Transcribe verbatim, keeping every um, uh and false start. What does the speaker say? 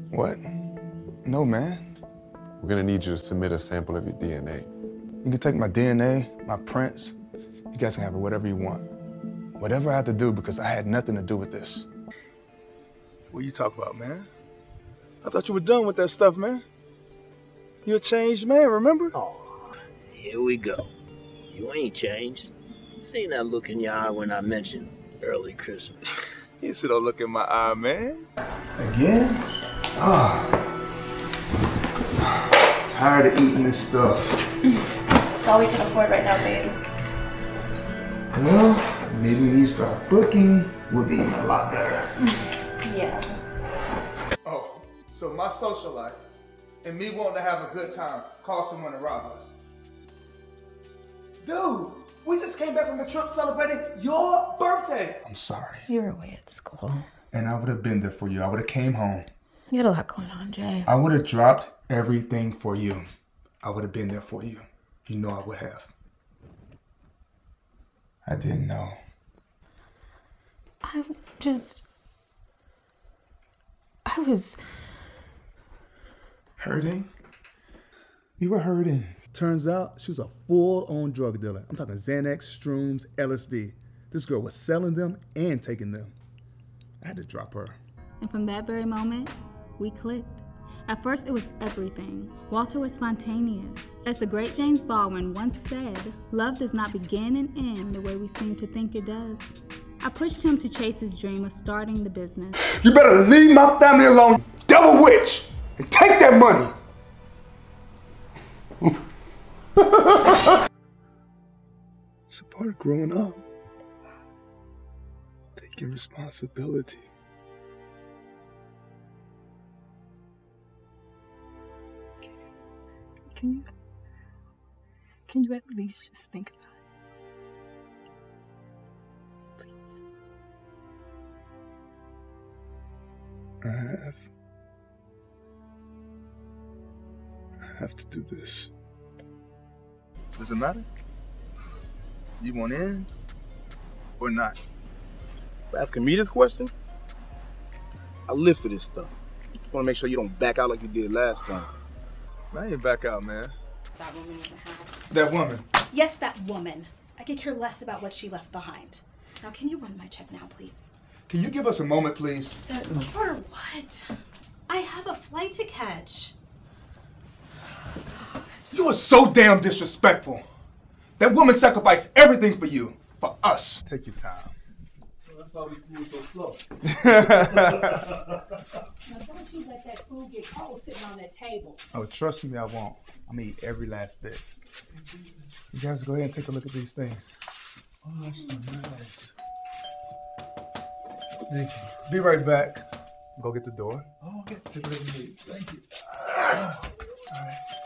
What? No, man. We're gonna need you to submit a sample of your D N A. You can take my D N A, my prints. You guys can have it whatever you want. Whatever I have to do, because I had nothing to do with this. What you talk about, man? I thought you were done with that stuff, man. You're a changed man, remember? Oh, here we go. You ain't changed. Seen that look in your eye when I mentioned early Christmas. You should have looked in my eye, man. Again? Ah. Tired of eating this stuff. It's all we can afford right now, babe. Well, maybe when you start booking, we'll be eating a lot better. Yeah. Oh, so my social life and me wanting to have a good time caused someone to rob us. Dude, we just came back from the trip celebrating your birthday. I'm sorry. You were away at school. And I would have been there for you. I would have came home. You had a lot going on, Jay. I would have dropped everything for you. I would have been there for you. You know I would have. I didn't know. I'm just... I was... Hurting? You were hurting. Turns out she was a full-on drug dealer. I'm talking Xanax, Shrooms, L S D. This girl was selling them and taking them. I had to drop her. And from that very moment, we clicked. At first, it was everything. Walter was spontaneous. As the great James Baldwin once said, love does not begin and end the way we seem to think it does. I pushed him to chase his dream of starting the business. You better leave my family alone, devil witch, and take that money. It's a part of growing up. Taking responsibility. Can you, can you at least just think about it? Please. I have. I have to do this. Does it matter? You want in or not? For asking me this question, I live for this stuff. Just want to make sure you don't back out like you did last time. I ain't back out, man. That woman in the house. That woman? Yes, that woman. I could care less about what she left behind. Now, can you run my check now, please? Can you give us a moment, please? Certainly. For what? I have a flight to catch. You are so damn disrespectful. That woman sacrificed everything for you, for us. Take your time. I thought we moved so slow. Now, don't you let that food get cold sitting on that table. Oh, trust me, I won't. I'm gonna eat every last bit. You guys go ahead and take a look at these things. Oh, that's so nice. Thank you. Be right back. Go get the door. Oh, okay. Take a look at me. Thank you. All right.